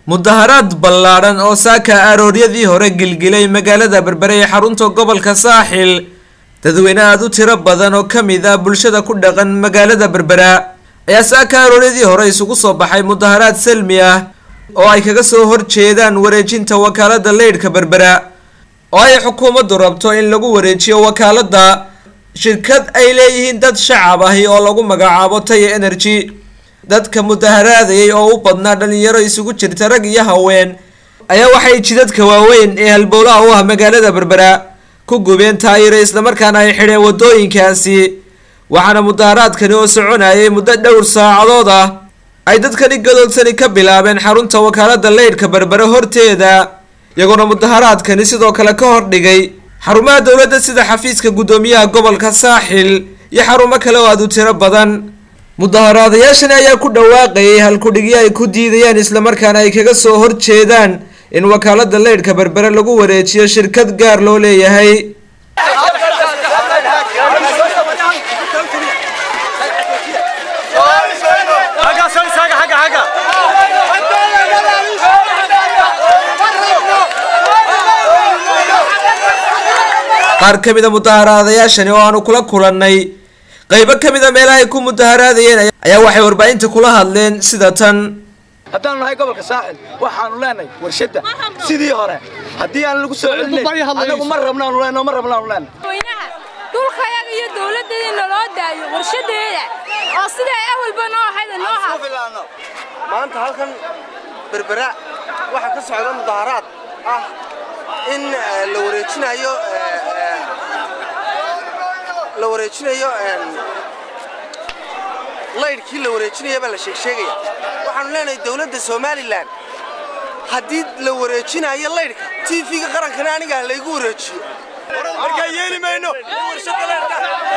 mudaharaad ballaaran oo saaka arooryadii hore gilgilay magaalada Berbera ee xarunta gobolka Saaxil dadweyne aad u tiro badan oo kamid ah bulshada ku dhaqan magaalada Berbera ayaa saaka arooryadii hore isugu soo baxay mudaharaad salmi ah oo ay kaga soo horjeedaan wareejinta wakaalada leydhka Berbera oo ay xukuumaddu rabto in lagu wareejiyo wakaalada shirkad ay leeyihiin dad shacab ah oo lagu magacaabo Tayo Energy dadka mudaharaadayay oo u badnaa dhalinyaro isugu jirta rag iyo haween ayaa waxay jidadka waaweyn ee halbowlaha u ah magaalada Berbera ku gubeen taayiro isla markaana ay xidheen wadooyinkaasi waxaana mudaharaadkani oo soconayay muddo dhowr saacadood ah ay dadkani gadoodsan ka bilaabeen xarunta wakaalada leydhka Berbera horteeda iyagoo mudaharaadkani sidoo kale ka hor dhigay xarumaha dawladda sida xafiiska gudoomiyaha gobolka Saaxil iyo xarumo kale oo aad u tiro badan mudaharaadayaashan ayaa ku dhawaaqayay halkudhigyo ay ku diidayaan isla markaana ay kaga soo horjeedaan in wakaalada leydhka Berbera lagu wareejiyo shirkad gaar loo leeyahay qaar kamid ah mudaharaadayaashan oo aanu kula kulannay qaybo kamid ah meelaha ay ku mudaharaadayeen ayaa waxay warbaahinta kula hadleen sida tan haddaan nahay gobolka Saaxil waxaanu leenahay warshada sidii hore haddii aan lagu soo celinay anagu mar rabnaan leenahay dhulkayaga iyo dawladeena loo daayo warshadeeda oo sida ay awalba noo ahayd noo haafilano maanta halkan Berbera waxa ka socda mudaharaad ah in la wareejinayo leydhkii la wareejinayo baa la sheegaya waxaanu leenahay dawladda Somaliland haddii la wareejinayo leydhka TV-ga qarankana aniga laygu wareejiyo marka yeeli mayno warshada leydhka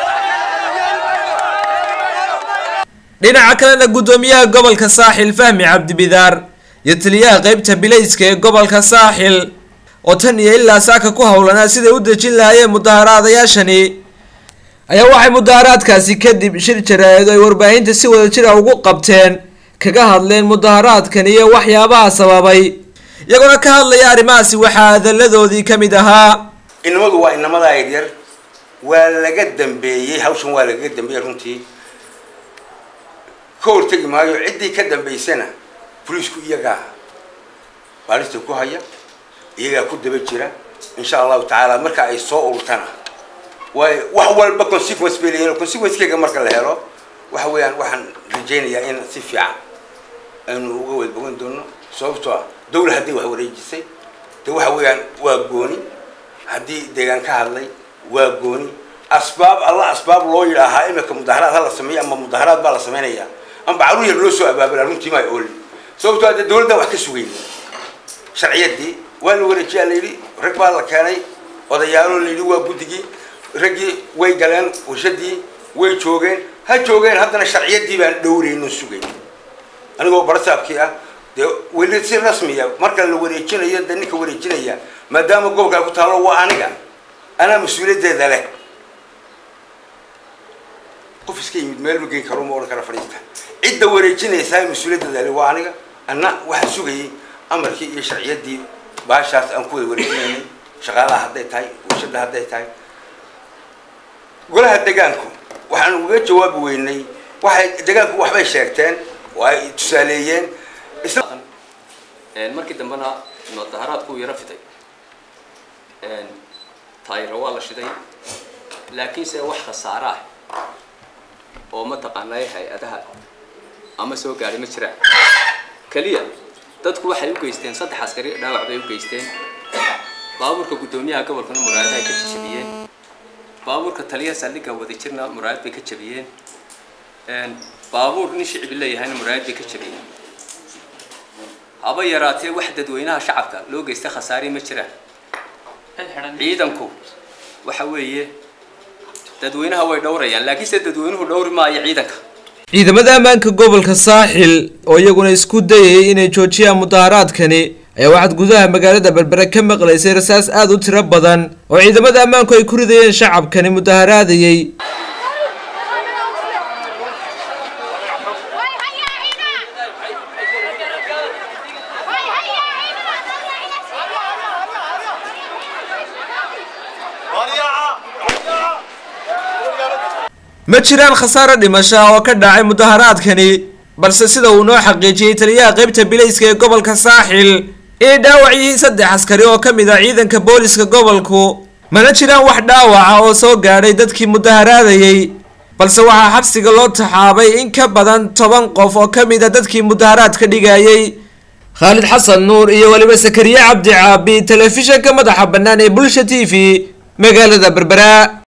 dhinaca kalena gudoomiyaha gobolka Saaxil Fahmi Cabdi Bidaar iyo taliyaha qaybta bilayska ee gobolka Saaxil oo tan iyo ilaa saaka ku hawlanaa sida u dejin lahaayeen mudaharaadayaashani ayaa waxay mudaharaadkaasi kadib shir jaraa'id ay warbaahinta si wada jir ah ugu qabteen kaga hadleen mudaharaadkan iyo waxyaabaha sababay iyagoo ka hadlaya arrimahaasi waxa hadaladoodii kamid ahaa inamadu waa inamada yar waa laga dambeeyay hawshan waa laga dambeeyay runtii koor tagi maayo cidii ka dambeysana poliisku iyaga baalista ku haya iyaga ku daba jira insha Allah taala marka ay soo urtana way wax walba consequence beelay consequence-keega marka la helo waxa weeyaan waxaan rajaynayaa in si fiican aanu uga wada bogan doono sababtoo ah dawladda hadii wax wareejisay waxa weeyaan waa gooni hadii deegaan ka hadlay waa gooni asbaab loo yiraahaa imika mudaharaad la sameeyo ama mudaharaad baa la sameeynaya amba caruur loo soo abaabulay runtii ma ooli sababtoo ah dawladda wax ka sugay sharciyadii waa la wareejiyay leeyri rag baa la keenay odayaalo leeyri waa guddigii ragii way galeen warshadii way joogeen haddana sharciyadii baan dhowreyno sugay anigoo barsaabkii ah weli si rasmi ah marka la wareejinayo dadka wareejinaya maadaama gobolka ku taalo waa ana mas'uuliyadeeda leh qof iska yimid meel weyn karo ma oran kara fariista cidda wareejinaysa mas'uuliyadeeda leh waa ana waxa sugayay amarkii iyo sharciyadii baashaas aan ku wareejinay shaqaalaha hadday tahay warshada hadday tahay golaha deegaanku waxaan uga jawaab weynay waxay deegaanku waxbay sheegteen way tusaaleeyeen markii dambana mudaharaadku yara fitay taayiro waa la shiday laakiin se wax khasaare ah oo ma taqaanay hay'adaha ama soo gaaray ma jiraan kaliya dadku waxay u geysteen 3 askari dhaawac bay u geysteen baabuurka gudoomiyaha gobolka muraad ay ka jabiyeen baabuurka taliyaha saldhigga wada jirna muraad bay ka jabiyeen baabuur nin shicib leeyahay muraad bay ka jabiyeen aba yaraatee wax dadweynaha shacabka loo geystay khasaare ma jiraan ciidanku waxa weeye dadweynaha way dhowrayaan laakiin se dadweynuhu dhowri maayo ciidanka ciidamada ammaanka gobolka Saaxil oo iyaguna isku dayay inay joojiyaan mudaharaadkani ayaa waxaad gudaha magaalada Berbera ka maqlaysay rasaas aad u tiro badan oo ciidamada ammaanku ay ku ridayeen shacabkani mudaharaadayay ma jiraan khasaare dhimasho oo ka dhacay mudaharaadkani balse sida uu noo xaqiijiyay taliyaha qaybta bilayska ee gobolka saaxil ee dhaawac yihiin 3 askari oo ka mid ah ciidanka booliska gobolku mana jiraan wax dhaawaca oo soo gaadhay dadkii mudaharaadayay balse waxaa xabsiga loo taxaabay in ka badan 10 qof oo ka mid ah dadkii mudaharaadka dhigayay Khalid Xasan Nuur iyo waliba Sakariya Cabdi Caabi telefishinka madaxa bannaan ee Bulsha TV magaalada Berbera.